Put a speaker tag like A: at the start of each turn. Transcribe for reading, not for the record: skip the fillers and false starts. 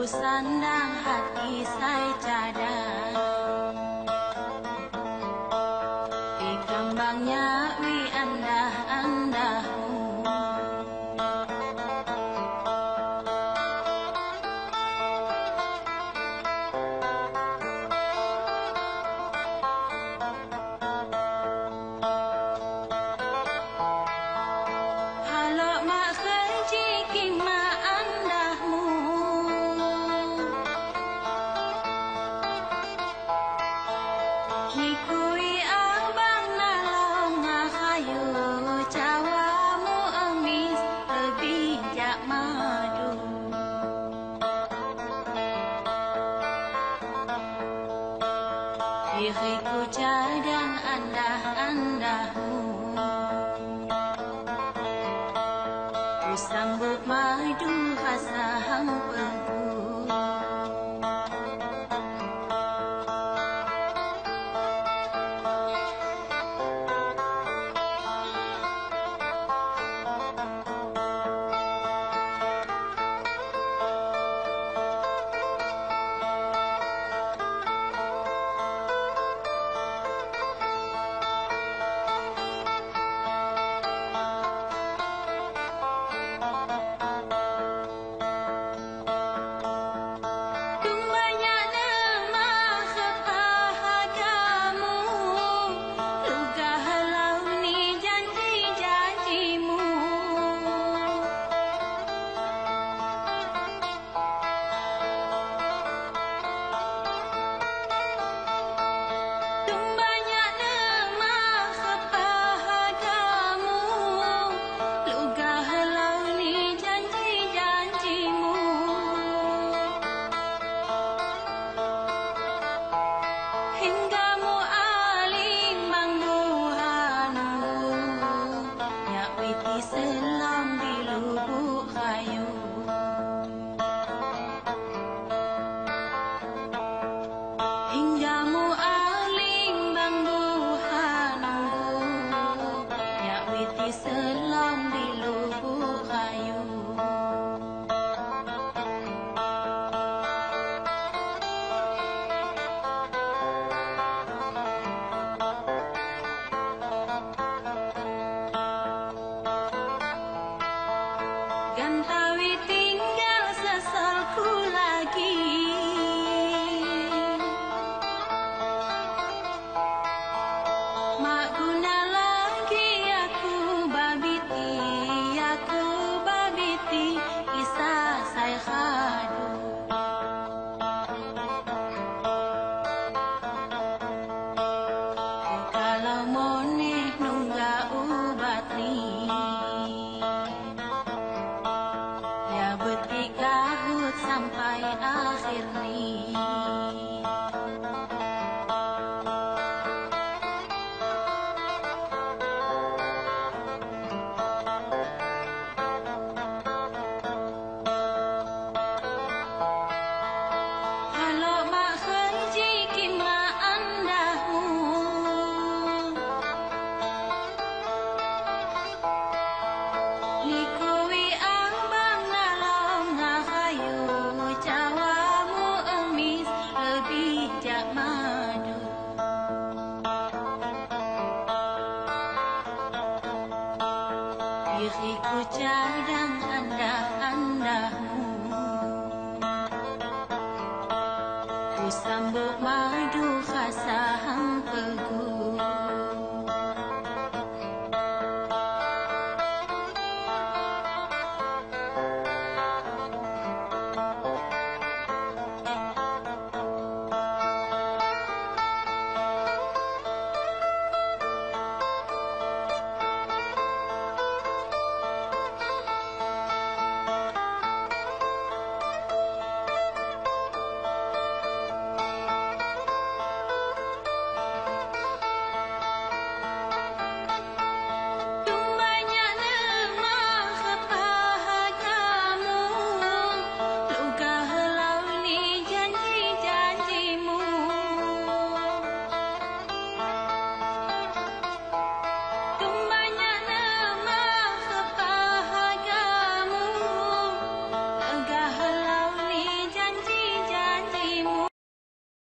A: sandang hati saya cadang di kembangnya wi andah-andahmu. Halo mak kejiking mak andahmu, nikui abang nalong ngahayu cawamu emis lebih jak madu. Diriku cadang andah-andahmu, ku sambut madu rasa hampaku. Selam di lubuk kayu, hingga mu aling bang buhanu, yak witi selam di lubuk kayu. Gantawi tinggal sesalku lagi, mak guna lagi aku babiti kisah saya khadu. Kalau moneh nunggak ubat ni, beti kahut sampai akhir ni. Halo mak kejiking mak andahmu, nikui abang nalong ngahayu cawamu emis lebih jak madu. Diriku cadang andah-andahmu, ku sambut